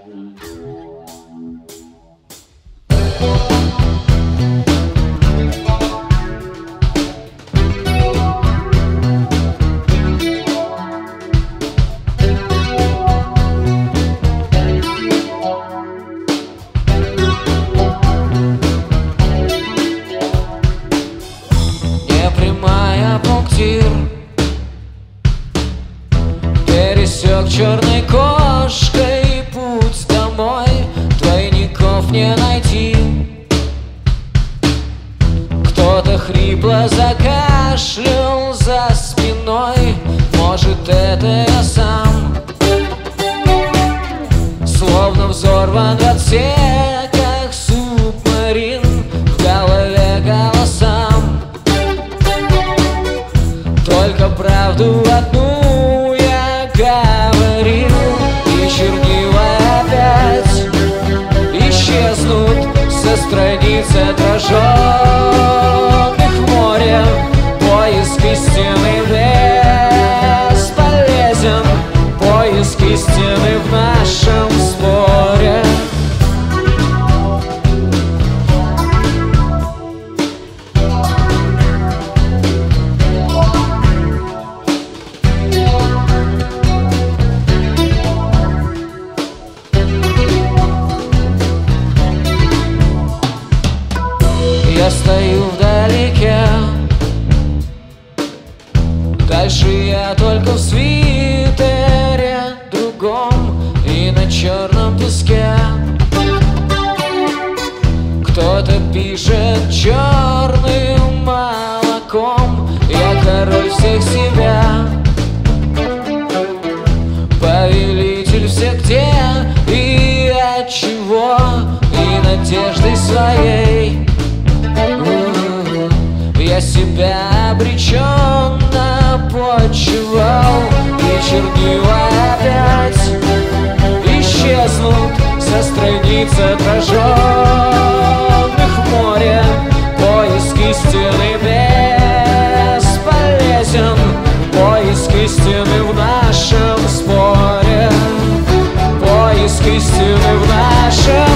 Пересек черной кошкой путь домой, двойников не найти. Кто-то хрипло закашлял за спиной, может, это я сам. Словно взорван в отсеках субмарин, в голове голосам. Только правду одну я говорил, и чернила опять исчезнут со страниц отраженных морем. Поиск истины бесполезен, поиск истины в нашем споре. Я стою вдалеке, дальше я только в свитере другом и на черном песке. Кто-то пишет черным молоком: я король всех себя, повелитель всех где и от чего, и надеждой своей я себя обреченно почивал, и чернила опять исчезнут со страниц отраженных моря. Поиск истины бесполезен, поиск истины в нашем споре, поиск истины в нашем